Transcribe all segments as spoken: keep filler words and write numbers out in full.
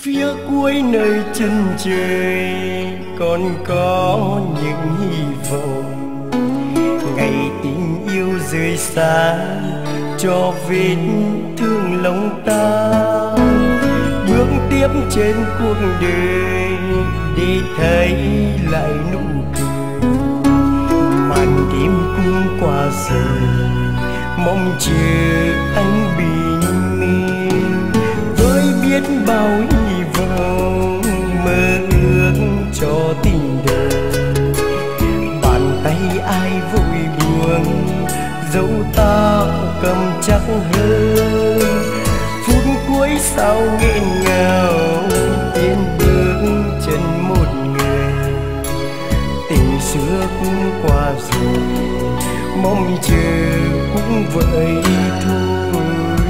Phía cuối nơi chân trời còn có những hy vọng, ngày tình yêu rời xa cho vết thương lòng ta. Bước tiếp trên cuộc đời để thấy lại nụ cười, màn đêm cũng qua rồi mong chờ anh bình minh. Với biết bao hy vọng mơ ước cho tình đời, bàn tay ai vội buông dẫu ta cầm chắc hơn. Phút cuối sao nghẹn ngào tiến bước chân một người, tình xưa cũng qua rồi mong chờ cũng vậy thôi.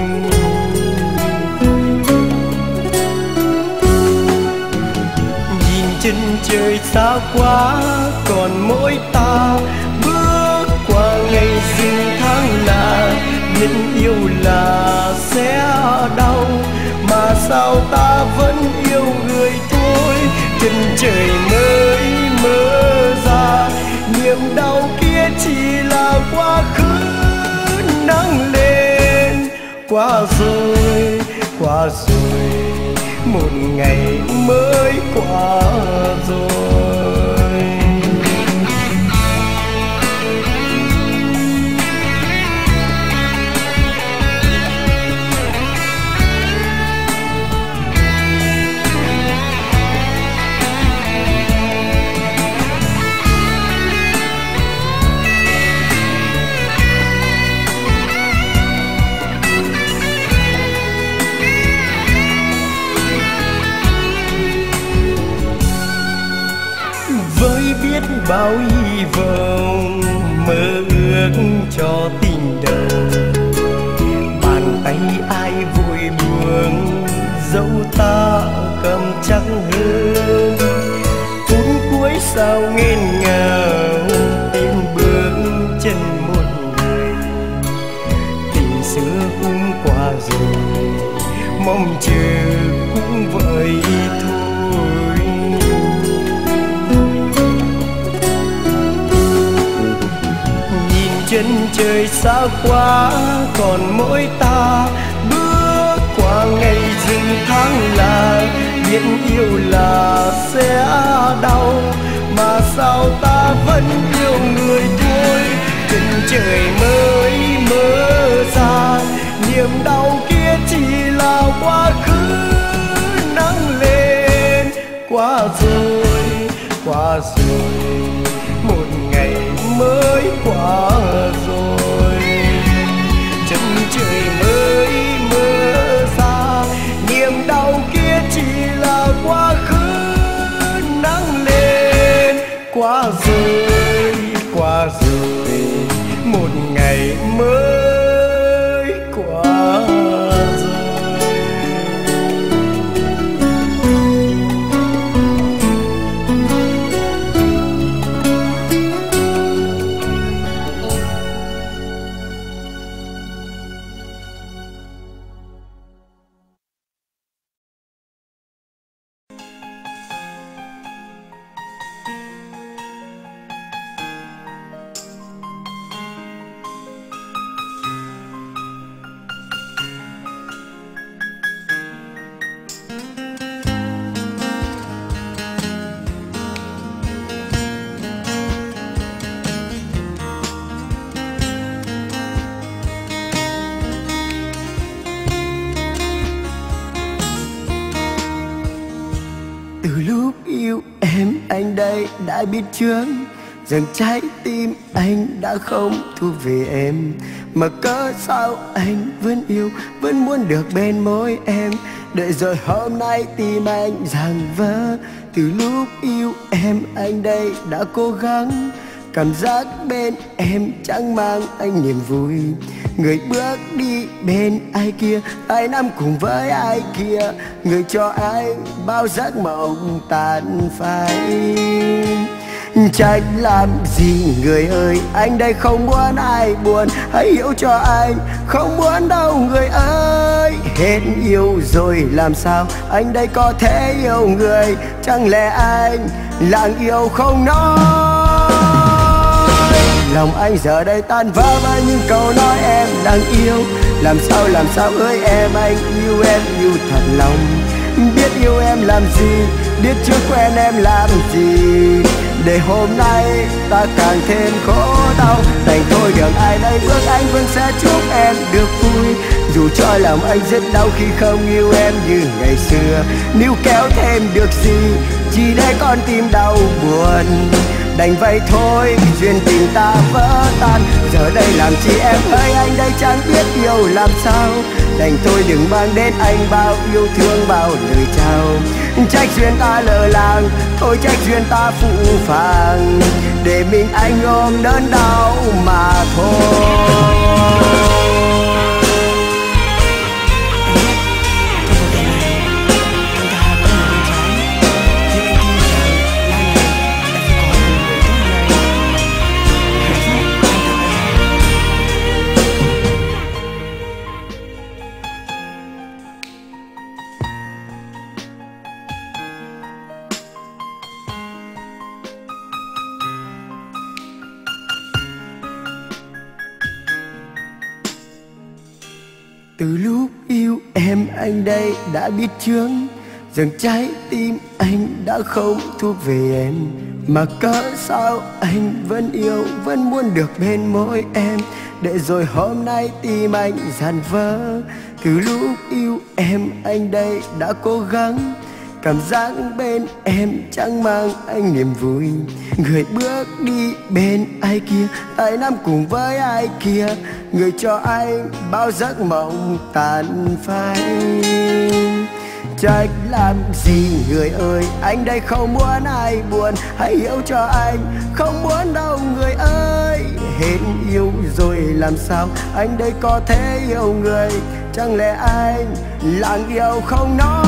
Nhìn chân trời xa quá còn mỗi ta, bước qua ngày rừng tháng là biết yêu là sẽ đau, mà sao ta vẫn yêu người thôi. Chân trời mới mơ ra, niềm đau kia chỉ là quá khứ nắng lên. Qua rồi, qua rồi, một ngày mới qua rồi. Biết bao hy vọng mơ ước cho tình đầu, bàn tay ai vội buông dẫu ta cầm chắc hơn. Phút cuối sao nghẹn ngào tiến bước chân một người, tình xưa cũng qua rồi mong chờ cũng vậy thôi. Chân trời xa quá còn mỗi ta, bước qua ngày rừng tháng là biết yêu là sẽ đau, mà sao ta vẫn yêu người thôi. Chân trời mới mơ ra, niềm đau kia chỉ là quá khứ nắng lên. Qua rồi, qua rồi, một ngày mới qua rồi. Chân trời mới mơ ra, niềm đau kia chỉ là quá khứ nắng lên. Qua rồi, qua rồi, một ngày mới qua rồi. Anh đây đã biết trước rằng trái tim anh đã không thuộc về em, mà cớ sao anh vẫn yêu, vẫn muốn được bên môi em. Đợi rồi hôm nay tim anh giằng vỡ. Từ lúc yêu em anh đây đã cố gắng, cảm giác bên em chẳng mang anh niềm vui. Người bước đi bên ai kia, ai nằm cùng với ai kia, người cho ai bao giấc mộng tàn phai. Trách làm gì người ơi, anh đây không muốn ai buồn, hãy hiểu cho anh, không muốn đâu người ơi. Hết yêu rồi làm sao, anh đây có thể yêu người, chẳng lẽ anh lặng yêu không nói. Lòng anh giờ đây tan vỡ với những câu nói em đang yêu. Làm sao làm sao ơi em, anh yêu em yêu thật lòng. Biết yêu em làm gì, biết chưa quen em làm gì, để hôm nay ta càng thêm khổ đau. Đành thôi đường ai đây bước anh vẫn sẽ chúc em được vui, dù cho lòng anh rất đau khi không yêu em như ngày xưa. Níu kéo thêm được gì, chỉ để con tim đau buồn. Đành vậy thôi duyên tình ta vỡ tan, giờ đây làm chi em ơi, anh đây chẳng biết yêu làm sao. Đành thôi đừng mang đến anh bao yêu thương bao lời chào. Trách duyên ta lỡ làng, thôi trách duyên ta phụ phàng, để mình anh ôm đớn đau mà thôi. Từ lúc yêu em anh đây đã biết trước rằng trái tim anh đã không thuộc về em. Mà cớ sao anh vẫn yêu, vẫn muốn được bên môi em, để rồi hôm nay tim anh dàn vỡ. Từ lúc yêu em anh đây đã cố gắng, cảm giác bên em chẳng mang anh niềm vui. Người bước đi bên ai kia, tay nắm cùng với ai kia, người cho anh bao giấc mộng tàn phai. Trách làm gì người ơi, anh đây không muốn ai buồn, hãy hiểu cho anh, không muốn đâu người ơi. Hết yêu rồi làm sao, anh đây có thể yêu người, chẳng lẽ anh lặng yêu không nói.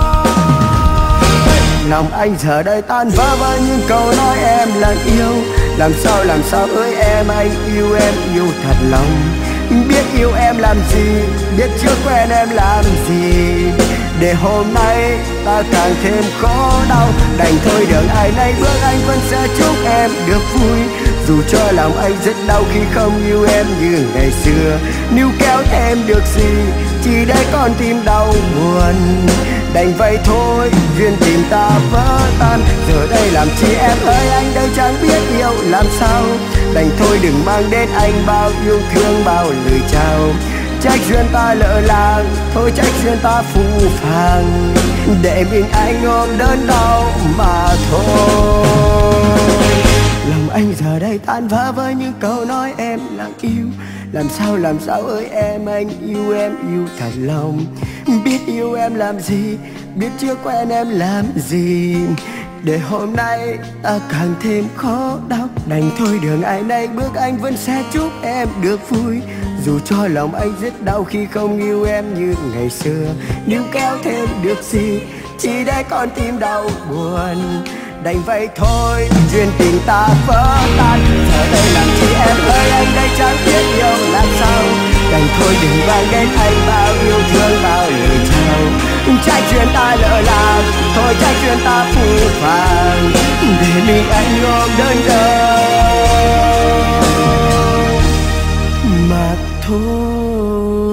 Lòng anh giờ đây tan vỡ với những câu nói em lặng yêu. Làm sao làm sao ơi em, anh yêu em yêu thật lòng. Biết yêu em làm gì, biết chưa quen em làm gì, để hôm nay ta càng thêm khó đau. Đành thôi đường ai nay bước anh vẫn sẽ chúc em được vui, dù cho lòng anh rất đau khi không yêu em như ngày xưa. Níu kéo thêm được gì, chỉ để con tim đau buồn. Đành vậy thôi duyên tình ta vỡ tan, giờ đây làm chi em ơi, anh đây chẳng biết yêu làm sao. Đành thôi đừng mang đến anh bao yêu thương bao lời chào. Trách duyên ta lỡ làng, thôi trách duyên ta phũ phàng, để mình anh ôm đớn đau mà thôi. Lòng anh giờ đây tan vỡ với những câu nói em lặng yêu. Làm sao làm sao ơi em, anh yêu em yêu thật lòng. Biết yêu em làm gì, biết chưa quen em làm gì, để hôm nay ta càng thêm khó đau. Đành thôi đường ai nay bước anh vẫn sẽ chúc em được vui, dù cho lòng anh rất đau khi không yêu em như ngày xưa. Níu kéo thêm được gì, chỉ để con tim đau buồn. Đành vậy thôi duyên tình ta vỡ tan, giờ đây làm chi em ơi, anh đây chẳng biết yêu làm sao. Đành thôi đừng vang đến anh bao yêu thương bao lời chào. Trách duyên ta lỡ làng, thôi trách duyên ta phũ phàng, để mình anh ôm đớn đau mà thôi.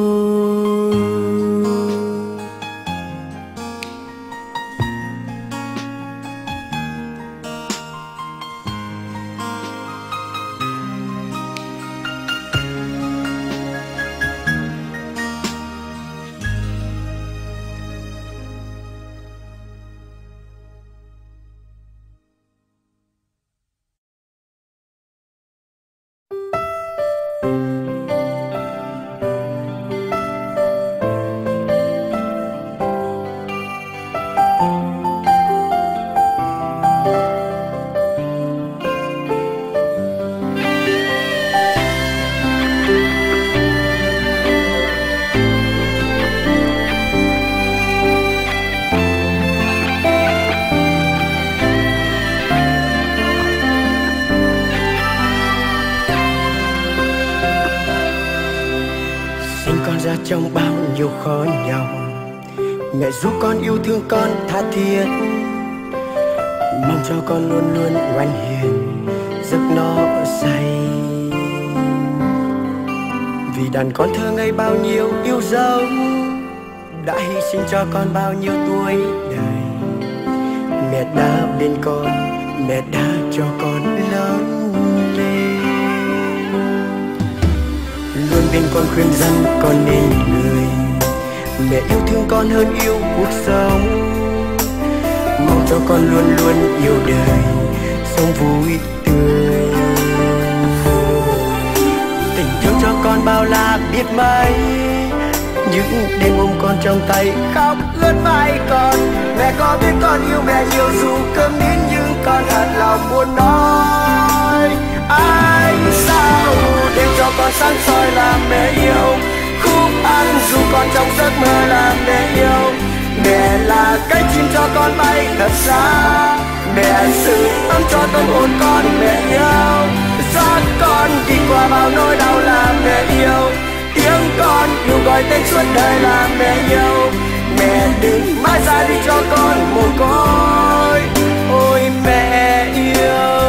trong bao nhiêu khó nhau. Mẹ giúp con yêu thương con tha thiết, mong cho con luôn luôn ngoan hiền, giấc nó say. Vì đàn con thơ ngây bao nhiêu yêu dấu, đã hy sinh cho con bao nhiêu tuổi đời. Mẹ đã bên con, mẹ đã cho con lớn lên, luôn bên con khuyên răn con nên người. Mẹ yêu thương con hơn yêu cuộc sống, mong cho con luôn luôn yêu đời, sống vui tươi. Tình thương cho con bao la biết mấy, những đêm ôm con trong tay khóc ướt vai con. Mẹ có biết con yêu mẹ nhiều dù cơm nín, nhưng con thật lòng muốn nói. Anh sao đêm cho con sáng soi là mẹ yêu, khúc ăn dù con trong giấc mơ là mẹ yêu. Mẹ là cánh chim cho con bay thật xa, mẹ sự ấm cho tâm hồn con mẹ yêu. Dắt con đi qua bao nỗi đau là mẹ yêu, tiếng con yêu gọi tên suốt đời là mẹ yêu. Mẹ đừng mãi ra đi cho con mồ côi, ôi mẹ yêu.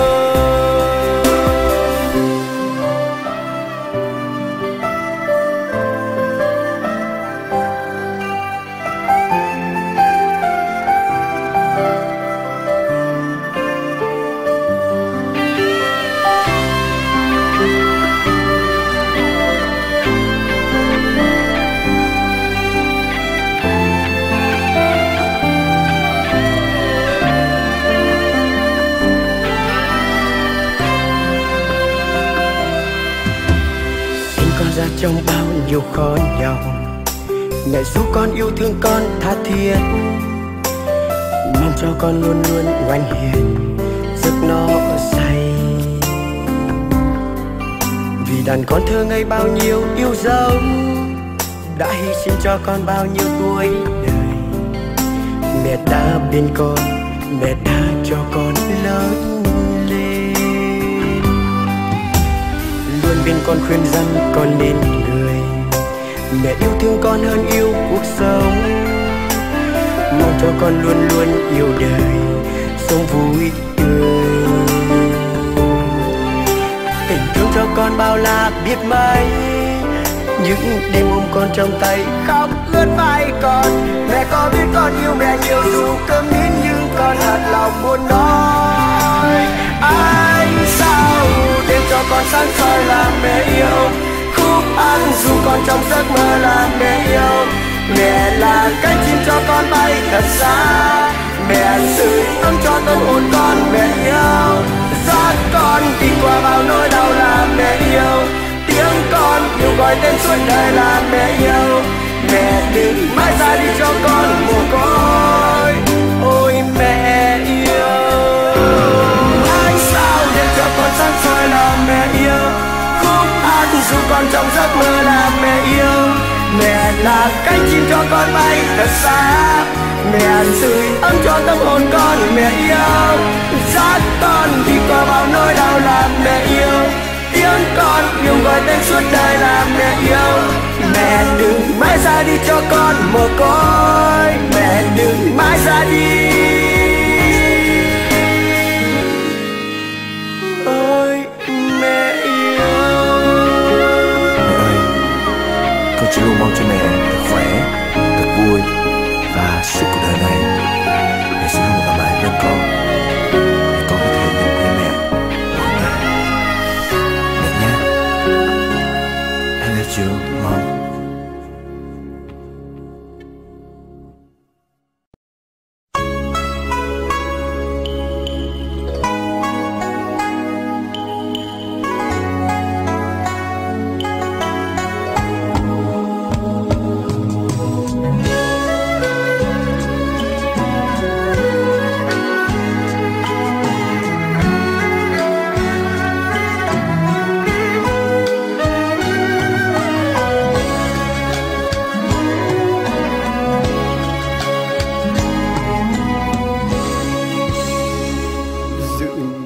Ra trong bao nhiêu khó nhau, mẹ giúp con yêu thương con tha thiết, mong cho con luôn luôn ngoan hiền, giấc nó say. Vì đàn con thơ ngây bao nhiêu yêu dấu, đã hy sinh cho con bao nhiêu tuổi đời. Mẹ đã bên con, mẹ đã cho con lớn lên, luôn bên con khuyên răn con nên người. Mẹ yêu thương con hơn yêu cuộc sống, mong cho con luôn luôn yêu đời, sống vui tươi. Tình thương cho con bao la biết mấy, những đêm ôm con trong tay khóc ướt vai con. Mẹ có biết con yêu mẹ nhiều dù cơm nín, nhưng con thật lòng muốn nói. Anh sao đêm cho con sáng soi là mẹ yêu, khúc ăn dù con trong giấc mơ là mẹ yêu. Mẹ là cánh chim cho con bay thật xa, mẹ sưởi ấm cho tâm hồn con mẹ yêu. Dắt con đi qua bao nỗi đau là mẹ yêu, tiếng con yêu gọi tên suốt đời là mẹ yêu. Mẹ đừng mãi ra đi cho con mồ côi, ôi mẹ yêu. Anh sao để cho con sáng soi là mẹ yêu, khúc hát dù con trong giấc mơ là mẹ yêu. Mẹ là cánh chim cho con bay thật xa, mẹ sưởi ấm cho tâm hồn con mẹ yêu. Dắt con đi qua bao nỗi đau là mẹ yêu, tiếng con yêu gọi tên suốt đời là mẹ yêu. Mẹ đừng mãi ra đi cho con mồ côi, mẹ đừng mãi ra đi. Ôi mẹ yêu. Mẹ ơi, con chỉ luôn mong cho mẹ thật khỏe, thật vui và suốt cuộc đời này mẹ sẽ luôn ở lại bên con, để con có thể nhìn thấy mẹ mỗi ngày. Mẹ nhé, I love you, Mom.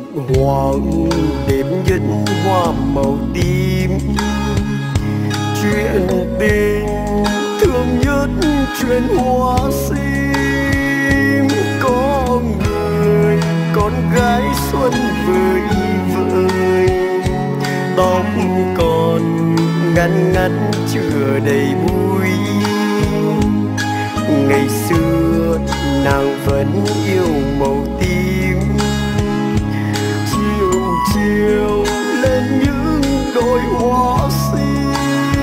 Hoàng đêm nhân hoa màu tím, chuyện tình thương nhất chuyện hoa sim. Có người con gái xuân vời vợi, tóc còn ngắn ngắn chưa đầy bụi. Ngày xưa nàng vẫn yêu màu tím, chiều chiều lên những đôi hoa sim.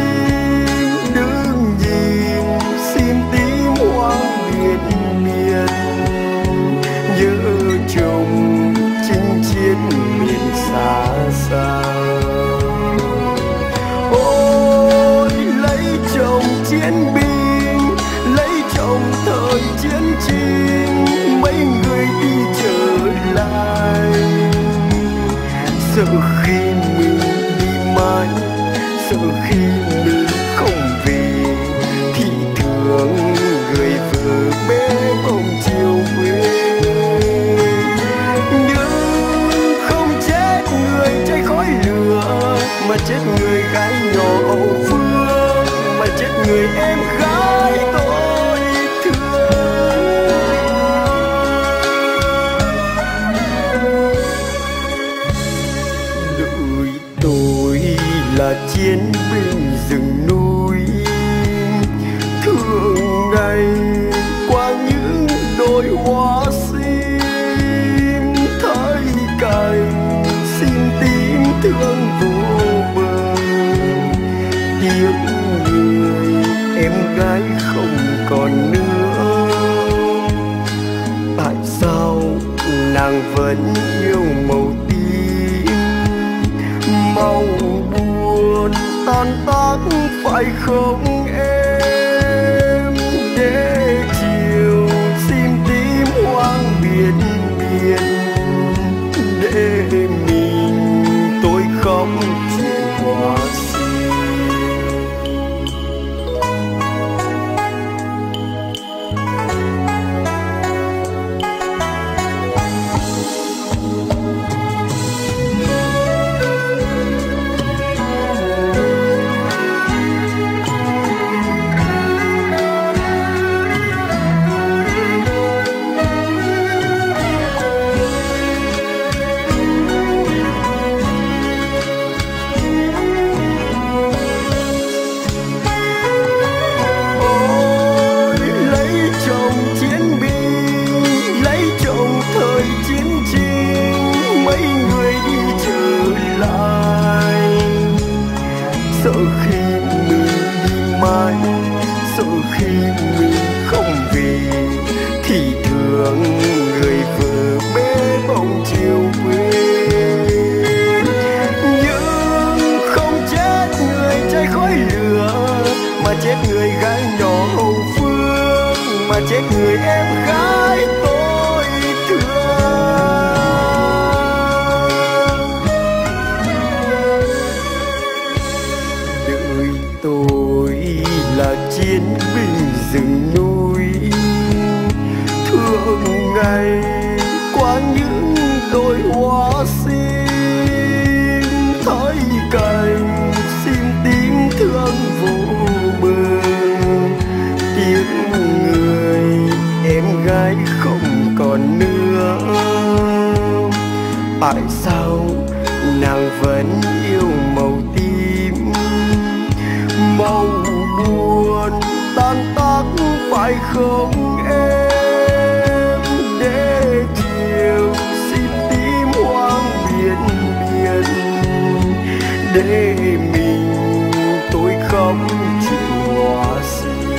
Đứng nhìn sim tím hoang biển miền, nhớ chồng chinh chiến miền xa xa. Ôi lấy chồng chiến binh, lấy chồng thời chiến tranh, mấy người đi trở lại. Sợ khi mình đi mãi, sợ khi mình không về, thì thường người vợ bé bồng chiều quê. Nhưng không chết người cháy khói lửa, mà chết người gái nhỏ hậu phương, mà chết người em gái tôi thương. Đời tôi là chiến binh rừng núi, thường ngày qua những đôi hoa sim. Thấy cành sim tím thương vô bờ, tiếc người em gái không còn nữa. Tại sao nàng vẫn yêu màu tím, màu buồn tan tác phải không em? Để chiều sim tím hoang biển biển, để mình tôi khóc chuyện hoa sim. Sợ khi mình đi mãi, sợ khi mình không về, thì thường người vợ bé bồng chiều quê. Nhưng không chết người cháy khói lửa, mà chết người gái nhỏ hậu phương, mà chết người em gái tôi thương. Tôi là chiến binh rừng núi, thường ngày qua những đôi hoa sim. Thấy cành sim tím thương vô bờ, tiếc người em gái không còn nữa. Tại sao nàng vẫn yêu màu tím, màu buồn tan tác phải không em? Để chiều sim tím hoang biển biển, để mình tôi khóc chuyện hoa sim.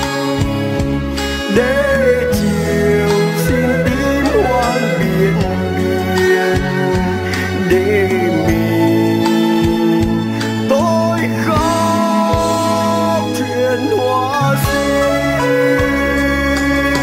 Để chiều sim tím hoang biển biển, để mình tôi khóc chuyện hoa sim.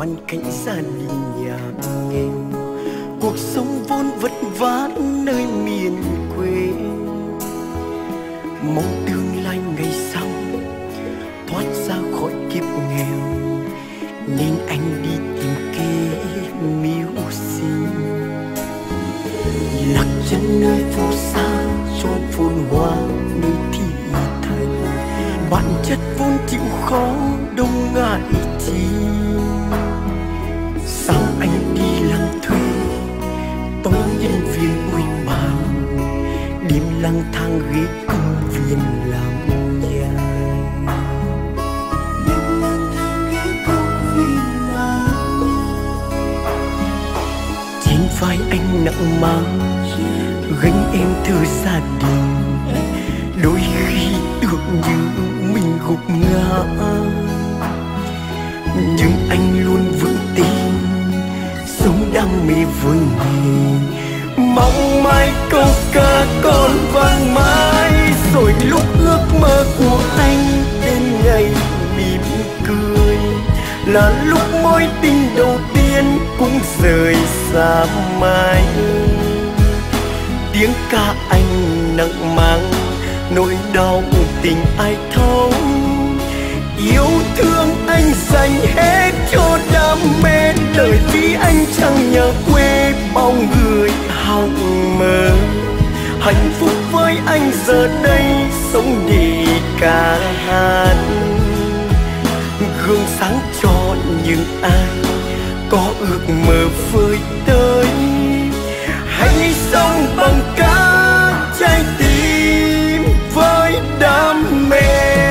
hoàn cảnh gia đình nhà nghèo, cuộc sống vốn vất vả nơi miền quê. Mong tương lai ngày sau thoát ra khỏi kiếp nghèo, nên anh đi tìm kế mưu sinh. Lạc chân nơi phố xa chốn phồn hoa nơi thị thành, bản chất vốn chịu khó đâu ngại chi. Sao anh đi làm thuê tối nhân viên buôn bán, đêm lang thang ghế công viên làm nhà. Đêm lang thang ghế công viên làm nhà. Trên vai anh nặng mang gánh em thơ gia đình, đôi khi tưởng như mình gục ngã, nhưng anh luôn vững tin sống đam mê với nghề. Mong mai câu ca còn vang mãi, rồi lúc ước mơ của anh đến ngày mỉm cười, là lúc mối tình đầu tiên cũng rời xa mãi. Tiếng ca anh nặng mang nỗi đau tình ai thấu, yêu thương anh dành hết cho đam mê. Đời vì anh chẳng nhớ quê bao người hằng mơ, hạnh phúc với anh giờ đây sống để ca hát. Gương sáng cho những ai có ước mơ với tới, hãy sống bằng cả trái tim với đam mê.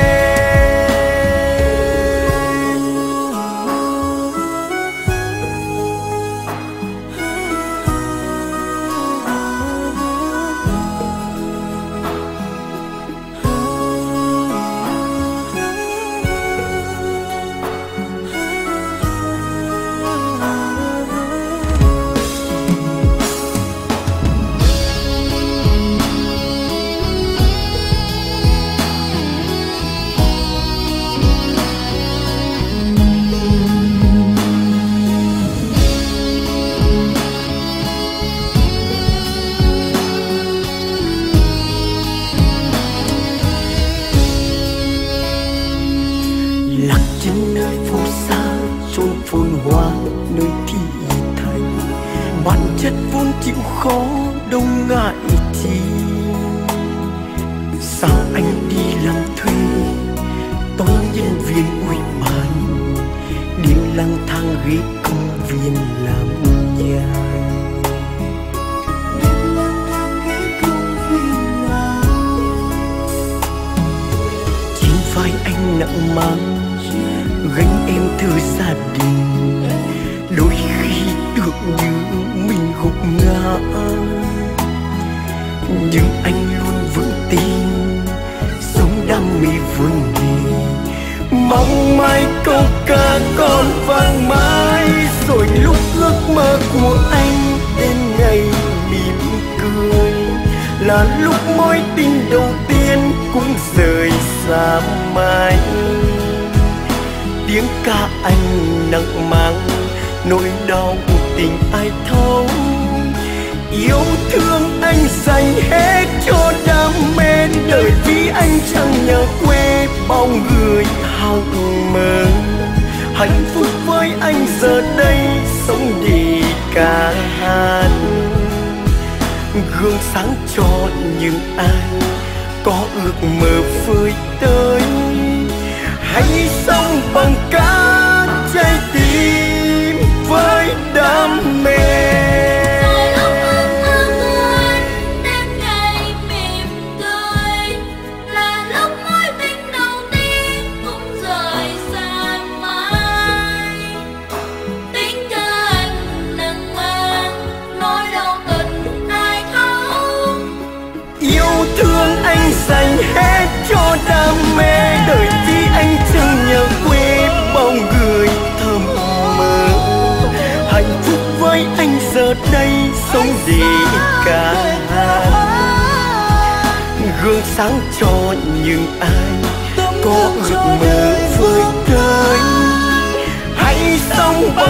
Lạc chân nơi phố xa chốn phồn hoa nơi thị thành, bản chất vốn chịu khó đâu ngại chi. Sao anh đi làm thuê tối nhân viên buôn bán, đêm lang thang ghế công viên làm nhà. Đêm lang thang ghế công viên làm nhà. Trên vai anh nặng mang gánh em thơ gia đình, đôi khi tưởng như mình gục ngã, nhưng anh luôn vững tin sống đam mê với nghề. Mong mai câu ca còn vang mãi, rồi lúc ước mơ của anh đến ngày mỉm cười, là lúc mối tình đầu tiên cũng rời xa mãi. Tiếng ca anh nặng mang nỗi đau tình ai thấu, yêu thương anh dành hết cho đam mê. Đời vì anh chẳng nhớ quê bao người hằng mơ, hạnh phúc với anh giờ đây sống để ca hát. Gương sáng cho những ai có ước mơ với tới, hãy sống bằng cả trái tim với đam mê. Rồi lúc ước mơ của anh đến ngày mỉm cười, là lúc mối tình đầu tiên cũng rời xa mãi. Tiếng ca anh nặng mang nỗi đau tình ai thấu, Yêu thương anh dành hết cho đam mê. Đời vì anh chẳng nhớ quê bao người thầm mơ, hạnh phúc với anh giờ đây sống để ca hát. Gương sáng cho những ai có ước mơ với tới, hãy sống bằng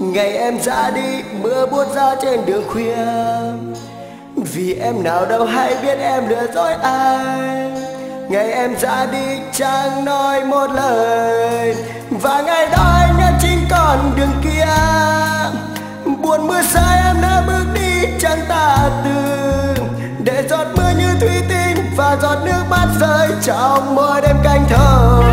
Ngày em ra đi mưa buốt ra trên đường khuya, vì em nào đâu hay biết em lừa dối ai. Ngày em ra đi chẳng nói một lời, và ngày đó anh đã chính con đường kia. Buồn mưa xa em đã bước đi chẳng tả từ, để giọt mưa như thủy tinh và giọt nước mắt rơi trong mỗi đêm canh thơ.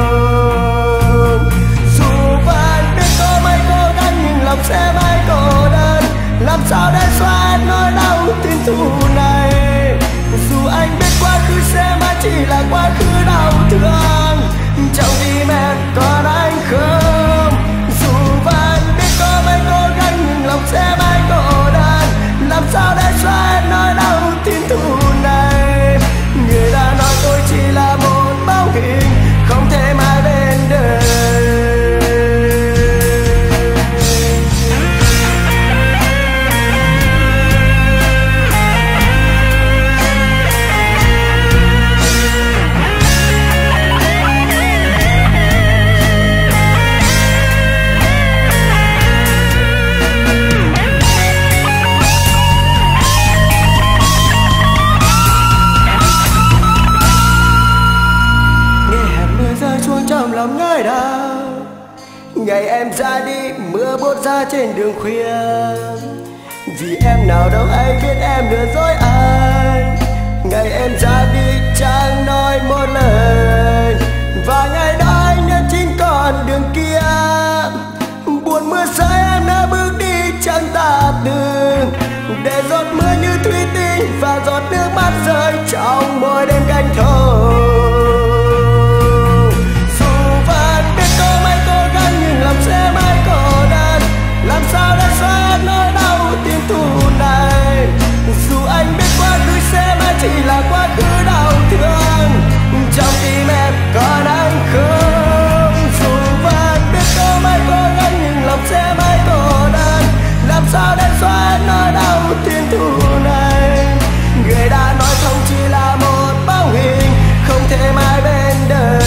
Dù vẫn biết có mấy cố gắng nhưng lòng sẽ mãi cô đơn, làm sao để xóa hết nỗi đau tình thù này. Dù anh biết quá khứ sẽ mãi chỉ là quá khứ đau thương, trong tim em còn anh không. Dù vẫn biết có mấy cố gắng nhưng lòng sẽ mãi cô đơn, làm sao để xóa hết nỗi đau tình thù này. Người đã nói tôi chỉ là một bóng hình không thể mãi bên đời. Lòng ngơi đau ngày em ra đi mưa buốt ra trên đường khuya, vì em nào đâu hay biết em lừa dối ai. Ngày em ra đi chẳng nói một lời, và ngày đó anh đã chính con đường kia. Buồn mưa rơi em đã bước đi chẳng tả từ, để giọt mưa như thủy tinh và giọt nước mắt rơi trong mỗi đêm canh thơ. Lòng sẽ mãi cô đơn, làm sao để xóa hết nỗi đau tiếng thù này. Dù anh biết quá khứ sẽ mãi chỉ là quá khứ đau thương, trong tim em còn anh không. Dù vẫn biết có mấy cố gắng nhưng lòng sẽ mãi cô đơn, làm sao để xóa hết nỗi đau tiếng thù này. Người đã nói không chỉ là một bóng hình không thể mãi bên đời.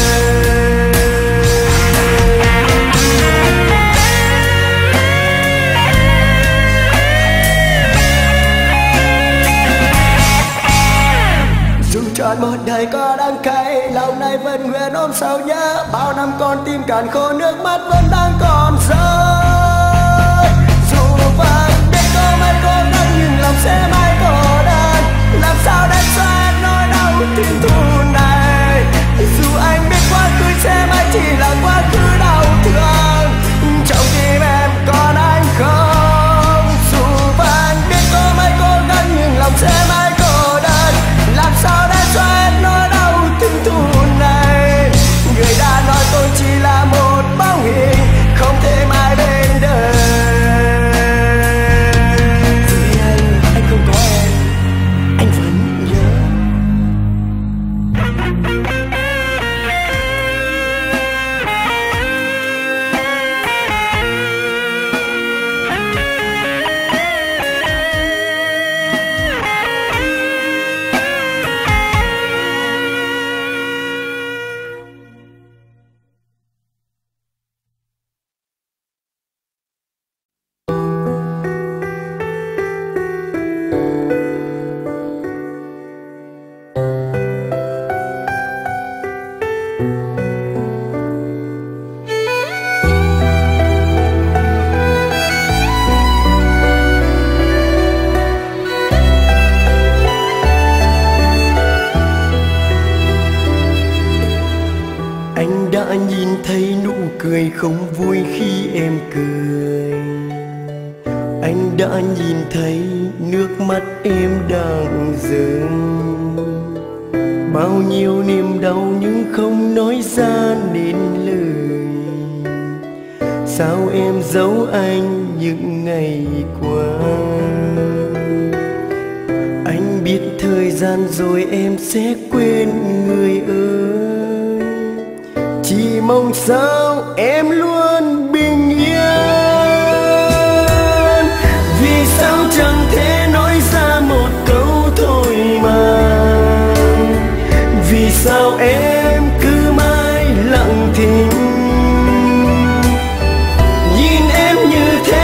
Trọn một đời có đắng cay, lòng này vẫn nguyện ôm sầu nhớ. Bao năm con tim cạn khô, nước mắt vẫn đang còn rơi. Dù vẫn biết có mấy cố gắng nhưng lòng sẽ mãi cô đơn, làm sao để xóa hết nỗi đau tiếng thù này. Dù anh biết quá khứ sẽ mãi chỉ là quá khứ đau thương, trong tim em còn anh không. Dù vẫn biết có mấy cố gắng nhưng lòng sẽ mãi cô đơn, làm sao để xóa hết nỗi đau tình thù này. Người đã nói tôi chỉ là một bóng hình không thể mãi bên đời. Vì anh, anh không có em, anh vẫn nhớ. Cười không vui khi em cười, anh đã nhìn thấy nước mắt em đang rơi. Bao nhiêu niềm đau nhưng không nói ra nên lời. Sao em giấu anh những ngày qua? Anh biết thời gian rồi em sẽ quên người ơi. Chỉ mong sao em luôn bình yên. Vì sao chẳng thể nói ra một câu thôi mà? Vì sao em cứ mãi lặng thinh? Nhìn em như thế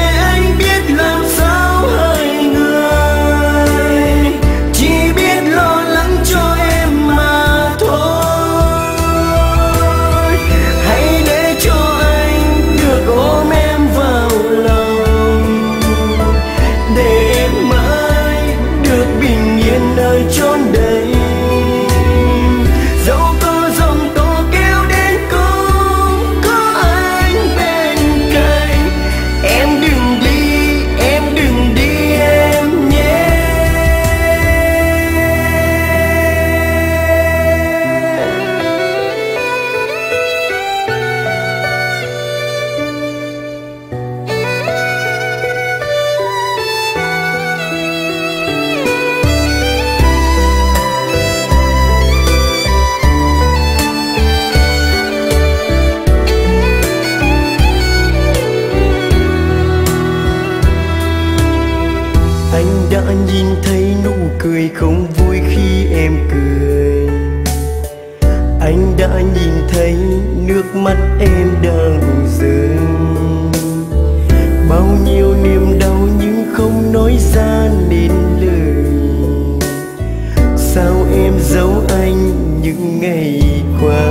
không vui khi em cười. Anh đã nhìn thấy nước mắt em đang rơi. Bao nhiêu niềm đau nhưng không nói ra nên lời. Sao em giấu anh những ngày qua?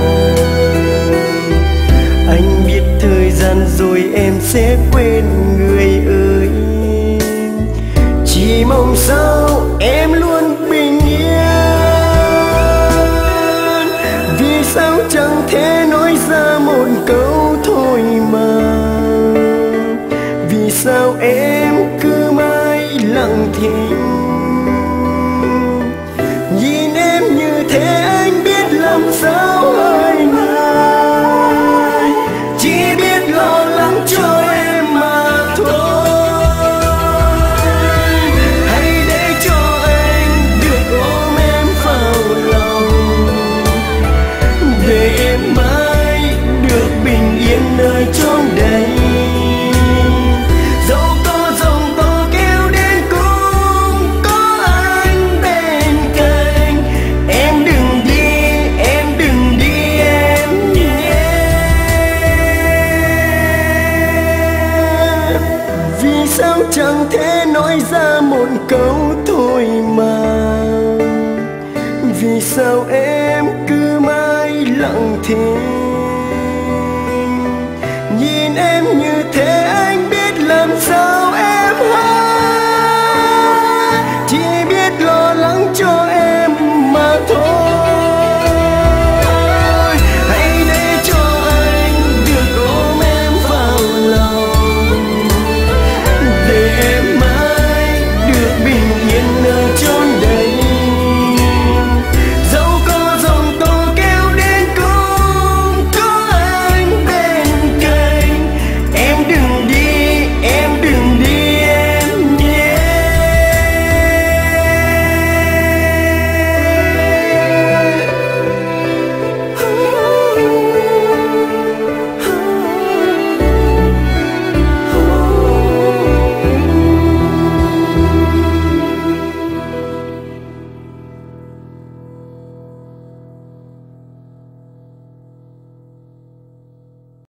Anh biết thời gian rồi em sẽ quên người ơi. Chỉ mong sao em luôn bình yên. Vì sao chẳng thể nói ra một câu thôi mà? Vì sao em cứ mãi lặng thinh? Nhìn em như thế anh biết làm sao hơi ngại. Chỉ biết lo lắng cho em mà thôi. Hãy để cho anh được ôm em vào lòng, để em mãi được bình yên nơi chốn đây. Dẫu có giông tố kéo đến cũng có anh bên cạnh. Em đừng đi, em đừng đi em nhé. Vì sao chẳng thể nói ra một câu thôi mà? Vì sao em cứ mãi lặng thinh?